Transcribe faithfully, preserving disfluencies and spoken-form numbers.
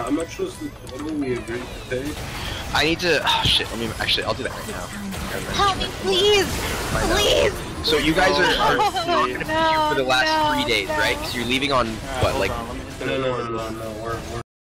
how much was the total we agreed to pay? I need to. Oh shit. Let me actually. I'll do that right now. Help me, please, please. So you guys are, are Oh, not gonna be no, here for the last no, three days, no. right? Because you're leaving on what, like? No, no, no, no, no. We're, we're